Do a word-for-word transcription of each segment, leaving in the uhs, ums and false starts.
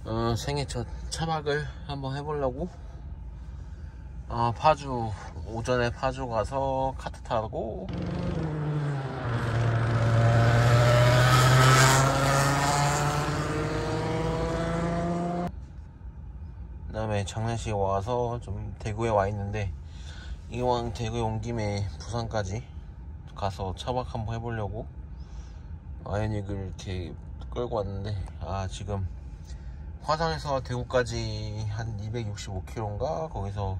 어, 생애 첫 차박을 한번 해보려고. 아, 파주, 오전에 파주 가서 카트 타고, 그 다음에 장례식에 와서 좀 대구에 와 있는데, 이왕 대구에 온 김에 부산까지 가서 차박 한번 해보려고 아이오닉을 이렇게 끌고 왔는데, 아, 지금 화성에서 대구까지 한 이백육십오 킬로미터인가? 거기서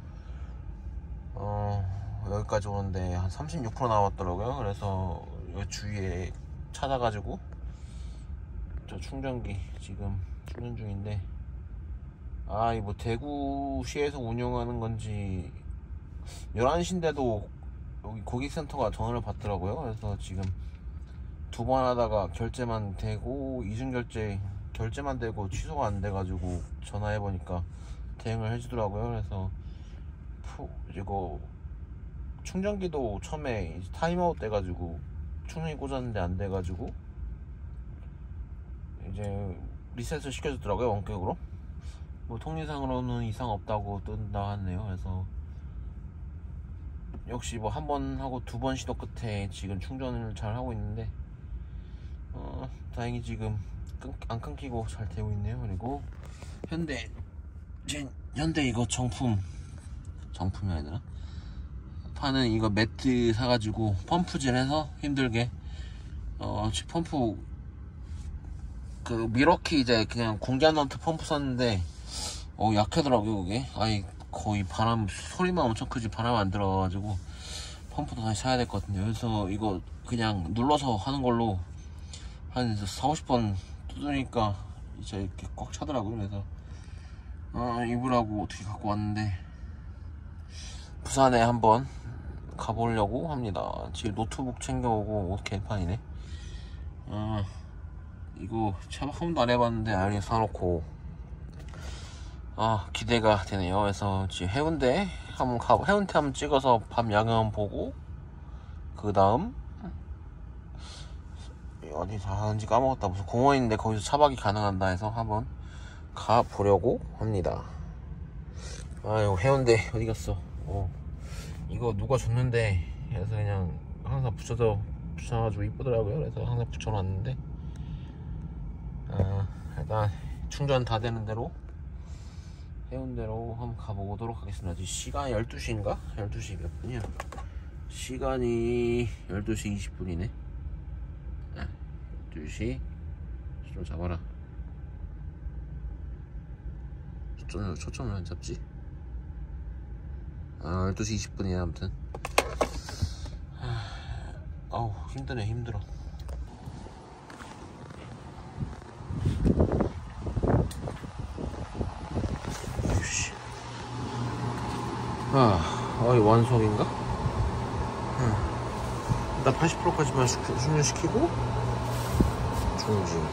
어 여기까지 오는데 한 삼십육 퍼센트 남았더라고요. 그래서 이 주위에 찾아가지고 저 충전기 지금 충전 중인데, 아, 이 뭐 대구시에서 운영하는 건지 열한 시인데도 여기 고객센터가 전화를 받더라고요. 그래서 지금 두 번 하다가 결제만 되고, 이중결제 결제만 되고 취소가 안 돼가지고 전화해보니까 대응을 해주더라고요. 그래서 푸, 이거 충전기도 처음에 타임아웃 돼가지고 충전기 꽂았는데 안 돼가지고 이제 리셋을 시켜주더라고요. 원격으로. 뭐 통리상으로는 이상 없다고 뜬다 하네요. 그래서 역시 뭐 한 번 하고 두 번 시도 끝에 지금 충전을 잘 하고 있는데, 어, 다행히 지금 끊, 안 끊기고 잘 되고 있네요. 그리고 현대 제, 현대 이거 정품 정품이 아니라 파는 이거 매트 사가지고 펌프질 해서 힘들게 어 펌프 그 미러키 이제 그냥 공기한 너트 펌프 썼는데 어 약하더라고요. 그게 아이 거의 바람 소리만 엄청 크지 바람 안 들어가지고 펌프도 다시 사야 될 것 같은데, 그래서 이거 그냥 눌러서 하는 걸로 한 사오십 번 뜯으니까 이제 이렇게 꽉 차더라고요. 그래서 어 입으라고 어떻게 갖고 왔는데 부산에 한번 가보려고 합니다. 지금 노트북 챙겨오고 옷 개판이네. 어 이거 차박 한 번도 안 해봤는데 아이오닉 사놓고 아 기대가 되네요. 그래서 지금 해운대 한번 가 해운대 한번 찍어서 밤 야경 보고, 그 다음 어디 사는지 까먹었다. 무슨 공원인데 거기서 차박이 가능한다 해서 한번 가보려고 합니다. 아유, 해운대 어디 갔어? 어 이거 누가 줬는데, 그래서 그냥 항상 붙여서 붙여가지고 이쁘더라고요. 그래서 항상 붙여놨는데, 아, 일단 충전 다 되는 대로 해운대로 한번 가보도록 하겠습니다. 지금 시간이 열두 시인가? 열두 시 몇 분이야? 시간이 열두 시 이십 분이네. 아, 열두 시 좀 잡아라. 초점을, 초점을 안 잡지? 아, 열두 시 이십 분이야. 아무튼 아우 힘드네. 힘들어. 아, 어이 완속인가? 응. 일단 팔십 퍼센트까지만 충전시키고 중지.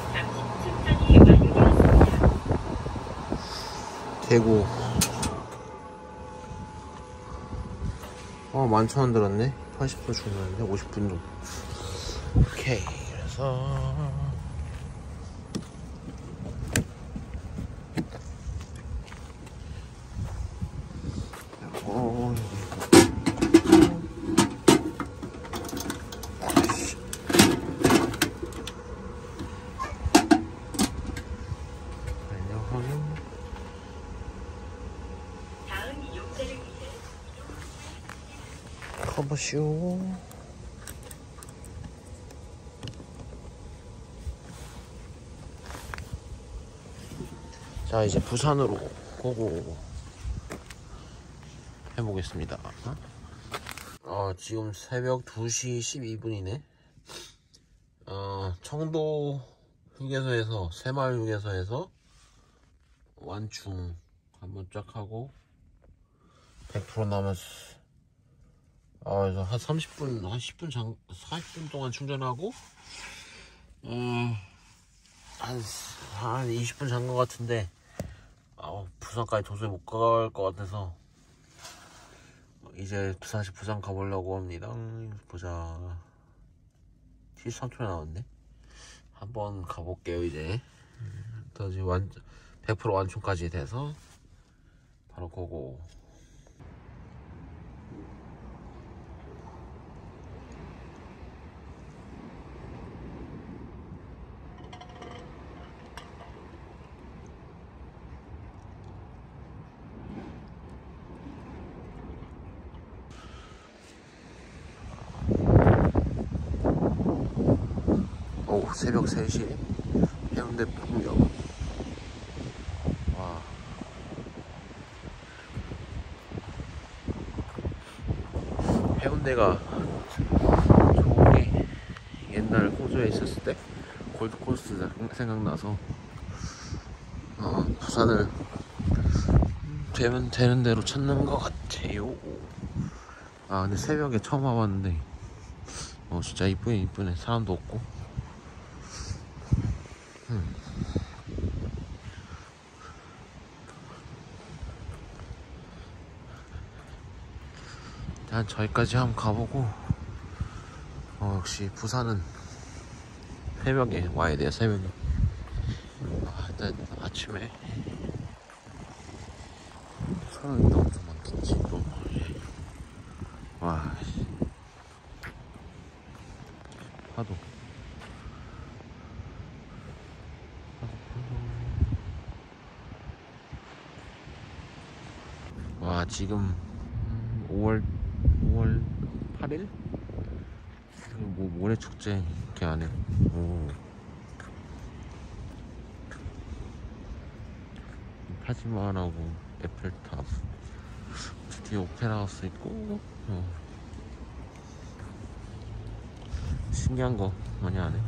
대구. 어, 만천 원 들었네. 팔십 퍼센트 충전인데 오십 분 정도. 오케이. 그래서 어, 커버쇼. 자, 이제 부산으로 고고 해보겠습니다. 어, 지금 새벽 두 시 십이 분이네. 어, 청도 휴게소에서, 새마을 휴게소에서 완충 한번 쫙 하고 백 퍼센트 남았어. 아, 그래서 한 삼십 분, 한 십 분 장, 사십 분 동안 충전하고, 음, 한, 한 이십 분 잔 것 같은데, 아, 부산까지 도저히 못 갈 것 같아서, 이제 다시 부산 가보려고 합니다. 보자. 칠십삼 초에 나왔네. 한번 가볼게요, 이제. 이제 완 백 퍼센트 완충까지 돼서 바로 고고. 오, 새벽 세 시 해운대 풍경. 와, 해운대가 좋은 게 옛날 호주에 있었을 때 골드코스트 생각나서 어, 부산을 되면 되는 대로 찾는 것 같아요. 아, 근데 새벽에 처음 와봤는데 어 진짜 이쁘네. 이쁘네. 사람도 없고. 음. 일단 저기까지 한번 가보고 어 역시 부산은 새벽에 와야 돼요. 새벽에. 아, 일단 아침에 사람이 엄청 많겠지 또. 와, 파도. 와, 지금 오월 오월 팔 일? 뭐 모래축제 이렇게 안 해. 오. 타지마할하고 에펠탑, 드디어 오페라 하우스 있고. 어. 신기한 거 많이 안 해.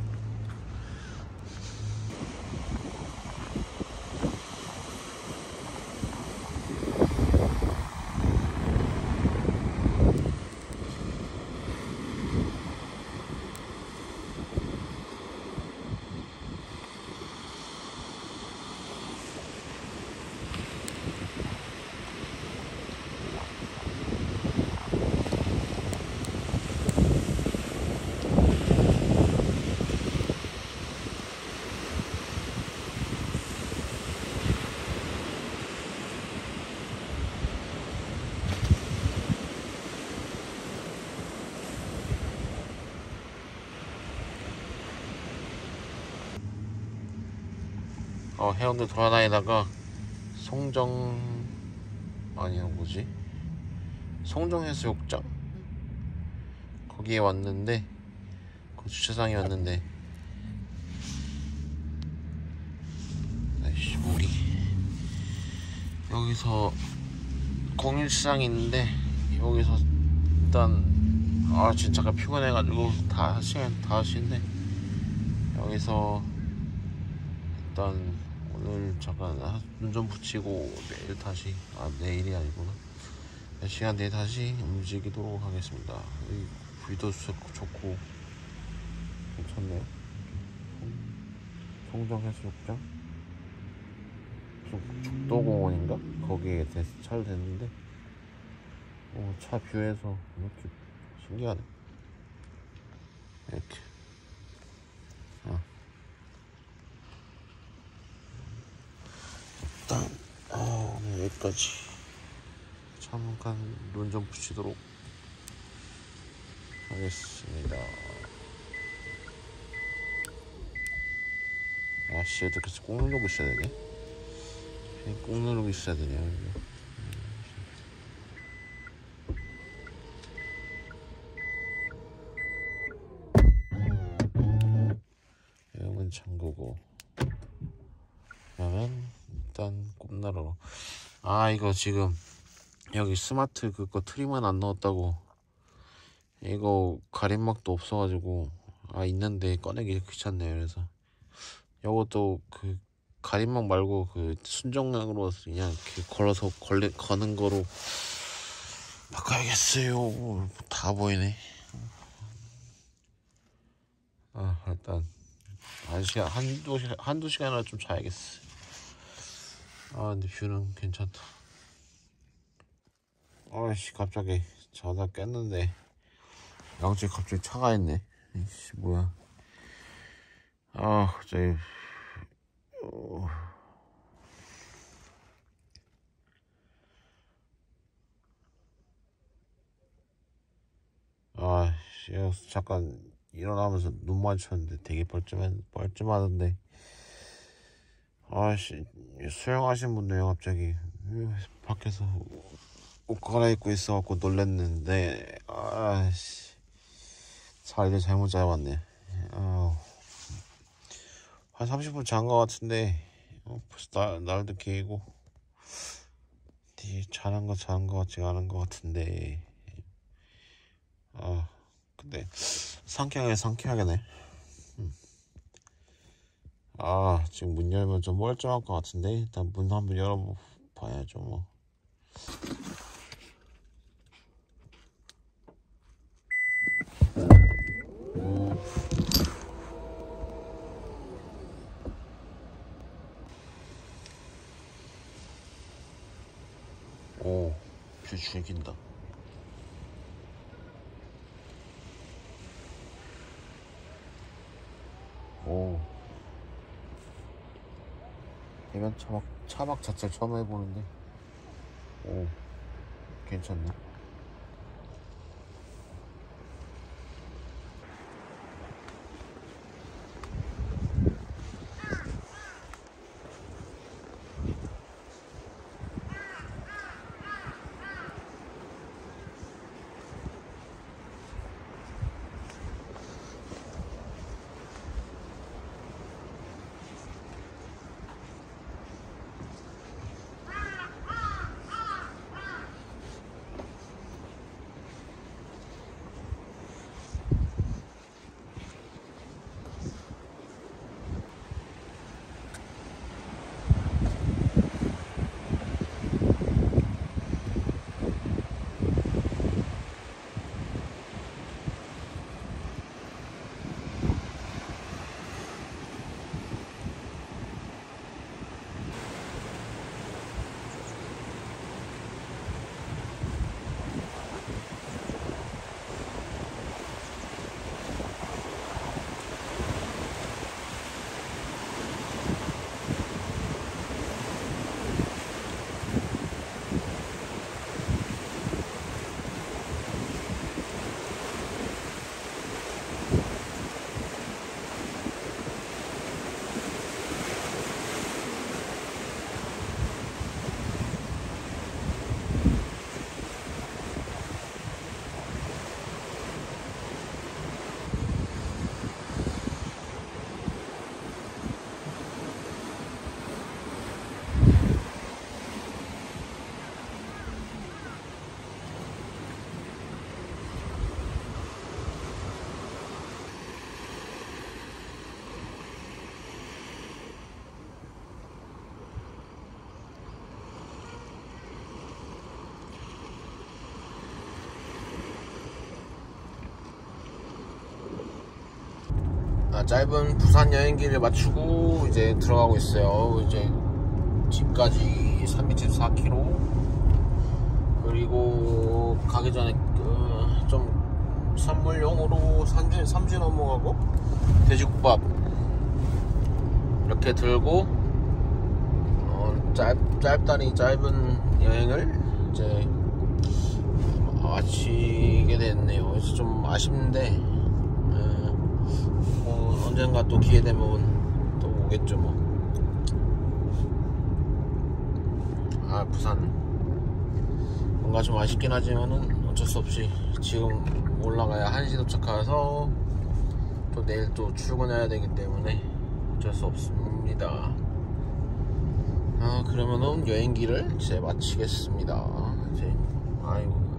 어, 해운대 돌아다니다가 송정 아니야 뭐지? 송정해수욕장 거기에 왔는데, 그 주차장에 왔는데, 아이씨 물이. 여기서 공일시장이 있는데 여기서 일단 아 진짜 잠깐 피곤해가지고 다섯 시간 다섯 시인데 여기서 일단 오늘 잠깐 눈 좀 붙이고 내일 다시, 아 내일이 아니구나, 몇 시간 뒤에 다시 움직이도록 하겠습니다. 여기 뷰도 좋고 괜찮네요. 송정해수욕장 죽도공원인가? 거기에 차를 댔는데 오, 차 뷰에서 이렇게 신기하네. 이렇게 어. 일단 어, 오늘 여기까지. 잠깐 눈 좀 붙이도록 하겠습니다. 아씨, 어떻게 꼭 누르고 있어야 되네? 꼭 누르고 있어야 되네요. 이건 잠그고. 그러면 일단 꼽나루로. 아, 이거 지금 여기 스마트 그거 트림은 안 넣었다고. 이거 가림막도 없어가지고, 아 있는데 꺼내기 귀찮네요. 그래서 이것도 그 가림막 말고 그 순정막으로 그냥 이렇게 걸어서 걸리, 거는 거로 바꿔야겠어요. 다 보이네. 아 일단 한 시간 한두 시간 한두 시간이나 좀 자야겠어. 아 근데 뷰는 괜찮다. 아이씨, 갑자기 자다 깼는데 양쪽에 갑자기 차가 있네. 이씨 뭐야. 아 갑자기 어... 잠깐 일어나면서 눈 마주쳤는데 되게 뻘쭘해, 뻘쭘하던데. 아씨, 수영하신 분들요 갑자기 밖에서 옷 갈아입고 있어갖고 놀랬는데, 아씨, 자리를 잘못 잡았네. 아우, 한 삼십 분 잔 것 같은데 어, 벌써 날, 날도 개이고 잘한 거 잘한 거 같지 않은 것 같은데. 아 근데 상쾌하게 상쾌하게네. 음. 아 지금 문 열면 좀 멀쩡할 것 같은데 일단 문 한번 열어봐야죠 뭐. 음. 오, 뷰 죽인다. 오, 해변 차박, 차박 자체를 처음 해보는데, 오, 괜찮네. 아, 짧은 부산 여행기를 마치고 이제 들어가고 있어요. 이제 집까지 삼백십사 킬로미터. 그리고 가기 전에 그, 좀 선물용으로 삼진, 삼진 넘어가고 돼지국밥 이렇게 들고 어, 짧, 짧다니 짧은 여행을 이제 마치게 됐네요. 그래서 좀 아쉽는데 어, 언젠가 또 기회 되면 또 오겠죠 뭐. 아 부산 뭔가 좀 아쉽긴 하지만은 어쩔 수 없이 지금 올라가야 한 시 도착해서 또 내일 또 출근해야 되기 때문에 어쩔 수 없습니다. 아 그러면은 여행기를 이제 마치겠습니다. 이제 아이고